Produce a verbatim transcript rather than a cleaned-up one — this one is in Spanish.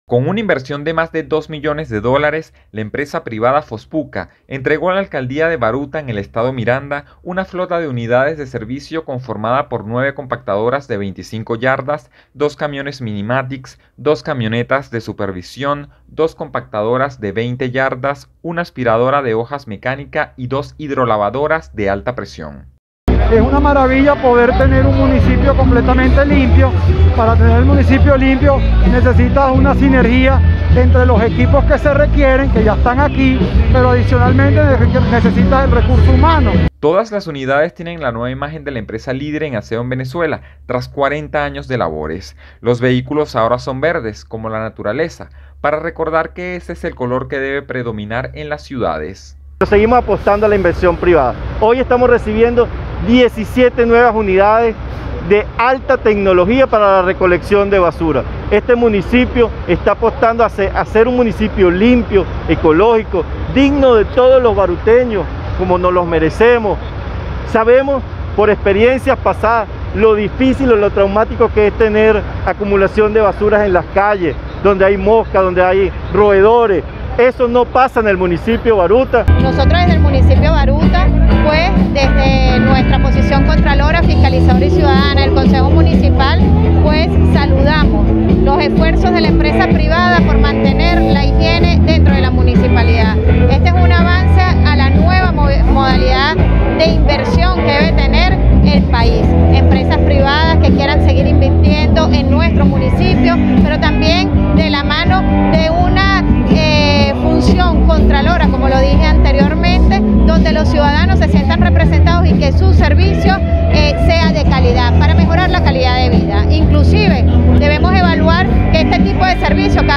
Con una inversión de más de dos millones de dólares, la empresa privada Fospuca entregó a la alcaldía de Baruta, en el estado Miranda, una flota de unidades de servicio conformada por nueve compactadoras de veinticinco yardas, dos camiones Minimatics, dos camionetas de supervisión, dos compactadoras de veinte yardas, una aspiradora de hojas mecánica y dos hidrolavadoras de alta presión. Es una maravilla poder tener un municipio completamente limpio. Para tener el municipio limpio necesita una sinergia entre los equipos que se requieren, que ya están aquí, pero adicionalmente necesita el recurso humano. Todas las unidades tienen la nueva imagen de la empresa líder en aseo en Venezuela, tras cuarenta años de labores. Los vehículos ahora son verdes, como la naturaleza, para recordar que ese es el color que debe predominar en las ciudades. Seguimos apostando a la inversión privada. Hoy estamos recibiendo diecisiete nuevas unidades de alta tecnología para la recolección de basura. Este municipio está apostando a ser, a ser un municipio limpio, ecológico, digno de todos los baruteños, como nos los merecemos. Sabemos por experiencias pasadas lo difícil o lo traumático que es tener acumulación de basuras en las calles, donde hay moscas, donde hay roedores. Eso no pasa en el municipio Baruta. Nosotros desde el municipio Baruta, pues desde nuestra posición Contralora, Fiscalizadora y Ciudadana del Consejo Municipal, pues saludamos los esfuerzos de la empresa privada por mantener la higiene dentro de la municipalidad. Este es un avance a la nueva modalidad de inversión que debe tener el país. Empresas privadas que quieran seguir invirtiendo en nuestro municipio, pero también de la mano de una eh, función contralora, como lo dije anteriormente, donde los ciudadanos se sientan representados y que su servicio eh, sea de calidad, para mejorar la calidad de vida. Inclusive debemos evaluar que este tipo de servicio